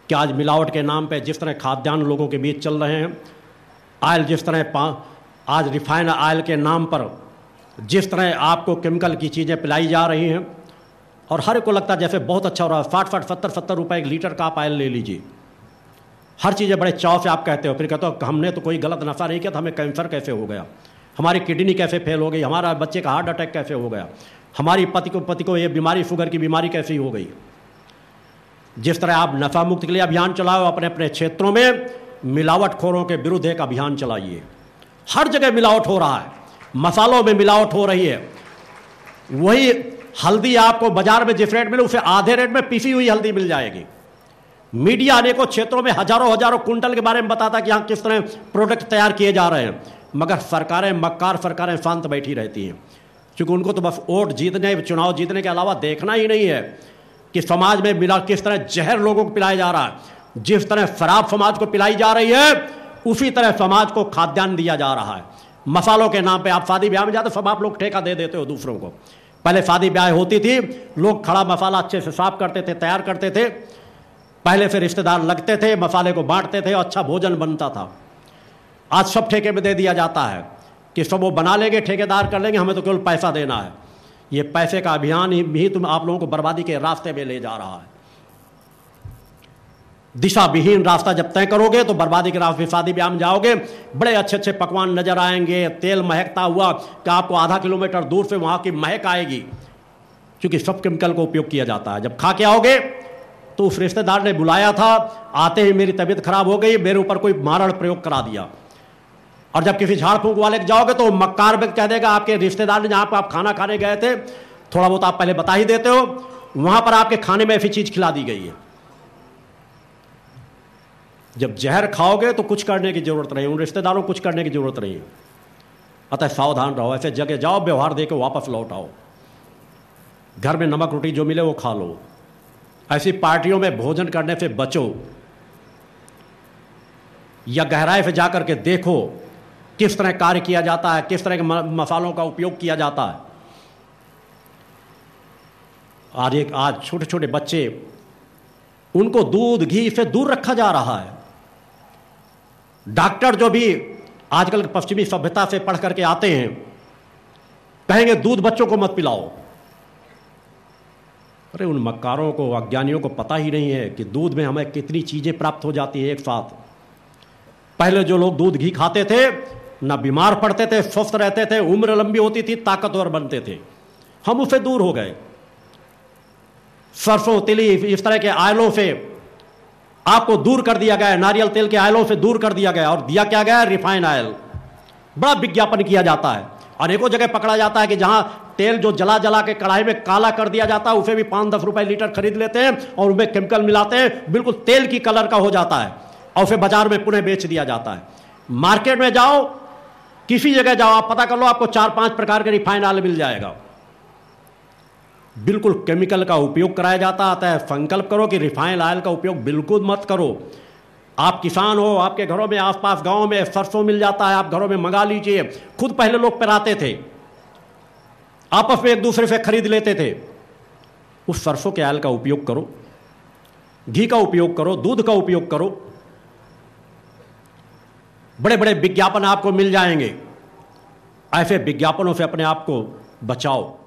कि आज मिलावट के नाम पे जिस तरह खाद्यान्न लोगों के बीच चल रहे हैं, ऑयल जिस तरह आज रिफाइंड ऑयल के नाम पर जिस तरह आपको केमिकल की चीज़ें पिलाई जा रही हैं, और हर एक को लगता है जैसे बहुत अच्छा हो रहा है, 60-70 रुपए एक लीटर का आप ऑयल ले लीजिए। हर चीज़ें बड़े चाव से आप कहते हो, फिर कहते हो हमने तो कोई गलत नशा नहीं किया, तो हमें कैंसर कैसे हो गया, हमारी किडनी कैसे फेल हो गई, हमारा बच्चे का हार्ट अटैक कैसे हो गया, हमारी पति को ये बीमारी, शुगर की बीमारी कैसी हो गई। जिस तरह आप नशा मुक्त के लिए अभियान चलाओ, अपने अपने क्षेत्रों में मिलावटखोरों के विरुद्ध एक अभियान चलाइए। हर जगह मिलावट हो रहा है, मसालों में मिलावट हो रही है। वही हल्दी आपको बाजार में जिस रेट मिले उसे आधे रेट में पिसी हुई हल्दी मिल जाएगी। मीडिया अनेकों क्षेत्रों में हजारों कुंटल के बारे में बताता कि यहाँ किस तरह प्रोडक्ट तैयार किए जा रहे हैं, मगर सरकारें, मक्कार सरकारें शांत बैठी रहती हैं, क्योंकि उनको तो बस वोट जीतने, चुनाव जीतने के अलावा देखना ही नहीं है कि समाज में मिला किस तरह जहर लोगों को पिलाया जा रहा है। जिस तरह शराब समाज को पिलाई जा रही है, उसी तरह समाज को खाद्यान्न दिया जा रहा है। मसालों के नाम पे आप शादी ब्याह में जाते, सब आप लोग ठेका दे देते हो दूसरों को। पहले शादी ब्याह होती थी, लोग खड़ा मसाला अच्छे से साफ करते थे, तैयार करते थे, पहले से रिश्तेदार लगते थे, मसाले को बांटते थे, अच्छा भोजन बनता था। आज सब ठेके में दे दिया जाता है कि सब वो बना लेंगे, ठेकेदार कर लेंगे, हमें तो केवल पैसा देना है। ये पैसे का अभियान ही तुम आप लोगों को बर्बादी के रास्ते में ले जा रहा है। दिशा विहीन रास्ता जब तय करोगे तो बर्बादी के रास्ते। शादी ब्याह में जाओगे, बड़े अच्छे अच्छे पकवान नजर आएंगे, तेल महकता हुआ कि आपको आधा किलोमीटर दूर से वहां की महक आएगी, क्योंकि सब केमिकल का उपयोग किया जाता है। जब खा के आओगे तो उस रिश्तेदार ने बुलाया था, आते ही मेरी तबीयत खराब हो गई, मेरे ऊपर कोई मारण प्रयोग करा दिया। और जब किसी झाड़ फूंक वाले के जाओगे तो मक्कार में कह देगा आपके रिश्तेदार ने जहां पर आप खाना खाने गए थे, थोड़ा बहुत आप पहले बता ही देते हो, वहां पर आपके खाने में ऐसी चीज खिला दी गई है। जब जहर खाओगे तो कुछ करने की जरूरत नहीं, उन रिश्तेदारों को कुछ करने की जरूरत नहीं है। अतः सावधान रहो, ऐसे जगह जाओ, व्यवहार देकर वापस लौट आओ। घर में नमक रोटी जो मिले वो खा लो। ऐसी पार्टियों में भोजन करने से बचो, या गहराई से जाकर के देखो किस तरह कार्य किया जाता है, किस तरह के मसालों का उपयोग किया जाता है। आज छोटे छोटे बच्चे, उनको दूध घी से दूर रखा जा रहा है। डॉक्टर जो भी आजकल पश्चिमी सभ्यता से पढ़ करके आते हैं, कहेंगे दूध बच्चों को मत पिलाओ। अरे उन मक्कारों को, अज्ञानियों को पता ही नहीं है कि दूध में हमें कितनी चीजें प्राप्त हो जाती है एक साथ। पहले जो लोग दूध घी खाते थे, ना बीमार पड़ते थे, स्वस्थ रहते थे, उम्र लंबी होती थी, ताकतवर बनते थे। हम उससे दूर हो गए। सरसों, तिली, इस तरह के आयलों से आपको दूर कर दिया गया, नारियल तेल के आयलों से दूर कर दिया गया, और दिया क्या गया? Refined oil. बड़ा विज्ञापन किया जाता है, अनेकों जगह पकड़ा जाता है कि जहां तेल जो जला जला के कढ़ाई में काला कर दिया जाता है, उसे भी 5-10 रुपए लीटर खरीद लेते हैं और उसमें केमिकल मिलाते हैं, बिल्कुल तेल की कलर का हो जाता है, और उसे बाजार में पुनः बेच दिया जाता है। मार्केट में जाओ, किसी जगह जाओ, आप पता कर लो, आपको 4-5 प्रकार के रिफाइंड ऑयल मिल जाएगा। बिल्कुल केमिकल का उपयोग कराया जाता है। संकल्प करो कि रिफाइंड ऑयल का उपयोग बिल्कुल मत करो। आप किसान हो, आपके घरों में आसपास गांव में सरसों मिल जाता है, आप घरों में मंगा लीजिए। खुद पहले लोग पिराते थे, आपस में एक दूसरे से खरीद लेते थे। उस सरसों के ऑयल का उपयोग करो, घी का उपयोग करो, दूध का उपयोग करो। बड़े बड़े विज्ञापन आपको मिल जाएंगे, ऐसे विज्ञापनों से अपने आप को बचाओ।